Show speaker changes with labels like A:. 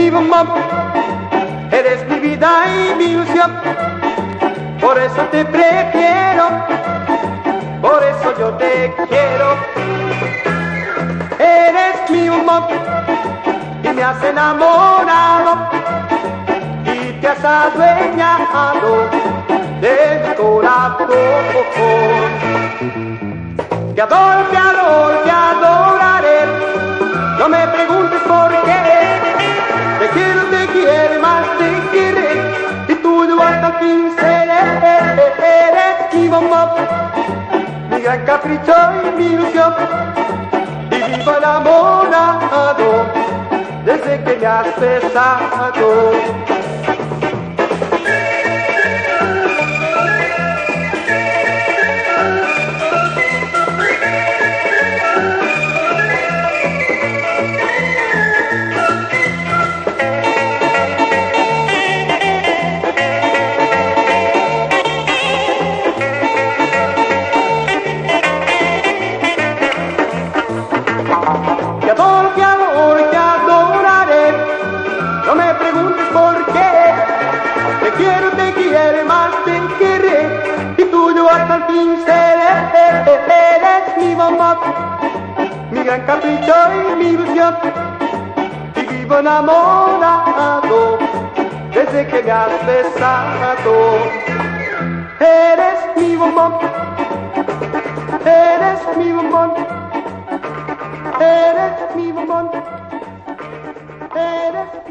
A: mi bombón, eres mi vida y mi ilusión. Por eso te prefiero, por eso yo te quiero. Eres mi bombón y me has enamorado y te has adueñado de mi corazón. Te adoro, te adoro, te adoraré. No me preguntes por qué. Te quiero, más te quiere. Y tuyo hasta el fin seré. Eres mi bombón, mi gran capricho y mi ilusión. Y vivo enamorado desde que me has besado. Te adoro, te adoro, te adoraré. No me preguntes por qué. Te quiero, más te querré. Y tuyo hasta el fin seré. Eres mi bombón, mi gran capricho y mi ilusión. Y vivo enamorado desde que me has besado. Eres mi bombón, eres mi bombón. Eres mi bombón, eres